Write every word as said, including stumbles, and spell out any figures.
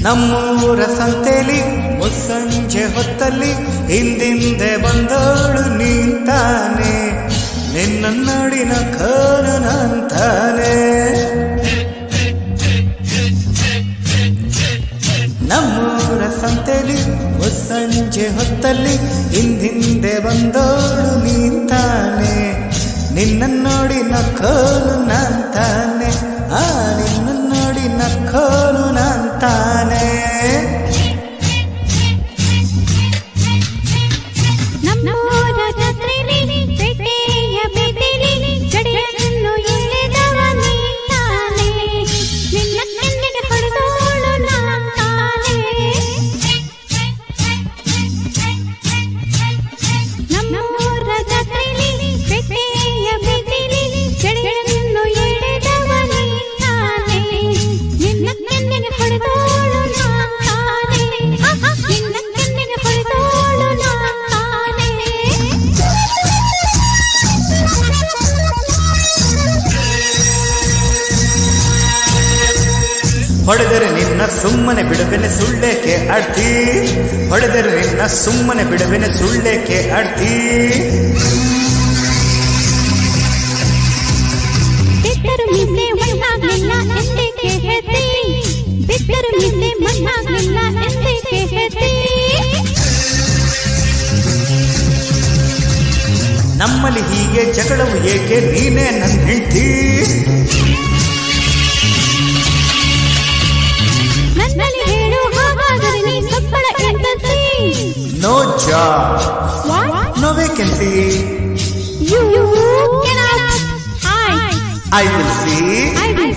ನಮ್ಮೂರ ಸಂತೆಲಿ ಮುಸ್ಸಂಜೆ ಹೊತ್ತಲ್ಲಿ ಹಿಂದಿಂದೆ ಬಂದೋಳು ನಿಂತಾನೆ, ನಿನ್ನ ನಾಡಿನ ಖಾನನಂತಾನೆ. ನಮ್ಮೂರ ಸಂತೆಲಿ ಮುಸ್ಸಂಜೆ ಹೊತ್ತಲ್ಲಿ ಹಿಂದಿಂದೆ ಬಂದೋಳು ನಿಂತಾನೆ, ನಿನ್ನ ನೋಡಿ ನಕ್ಕೋನು ನಂತಾನೆ, ಆ ನಿನ್ನ ನೋಡಿ ನಕ್ಕೋನು ನಂತಾನೆ. ನಮ್ಮೂರ ಜಾತ್ರೆಲಿ ಪೇಟೆಯ ಬೇಟೆಲಿ ಜಡೆಯನ್ನು ಎಳೆದವ ನೀತಾನೆ, ನಿನ್ನ ಕಣ್ಣಿಗೆ ಹೊಡೆದೋಳು ನಾತಾನೆ. ನಮ್ಮೂರ ಜಾತ್ರೆಲಿ ಪೇಟೆಯ ಬೇಟೆಲಿ ಜಡೆಯನ್ನು ಎಳೆದವ ನೀತಾನೆ, ನಿನ್ನ ಕಣ್ಣಿಗೆ ಹೊಡೆದೋಳು ನಾತಾನೆ, ನಿನ್ನ ಕಣ್ಣಿಗೆ ಹೊಡೆದೋಳು ನಾತಾನೆ. ಹೊಡೆದರೆ ನಿನ್ನ ಸುಮ್ಮನೆ ಬಿಡುವೆನೆ ಸುಳ್ಳೇಕೆ ಆಡ್ತಿ, ಹೊಡೆದರೆ ನಿನ್ನ ಸುಮ್ಮನೆ ಬಿಡುವೆನೆ ಸುಳ್ಳೇಕೆ ಆಡ್ತಿ. ಬಿಟ್ಟರು ಮೀಸೆ ಮಣ್ಣಾಗಲಿಲ್ಲ ಎಂದೇಕೆ ಹೇಳ್ತಿ, ಬಿಟ್ಟರು ಮೀಸೆ ಮಣ್ಣಾಗಲಿಲ್ಲ ಎಂದೇಕೆ ಹೇಳ್ತಿ. ನಮ್ಮಲ್ಲಿ ಹೀಗೆ ಜಗಳವು ಏಕೆ, ನೀನೇ ನನ್ನ ಹೆಂಡತಿ. ನನ್ನಲ್ಲಿ ಹೇಳು ಹಾಗಾದರೆ ನೀ ಸಬ್ಬಳ ಎಂತಂತಿ. No job, no vacancy, You cannot. I I will see. I will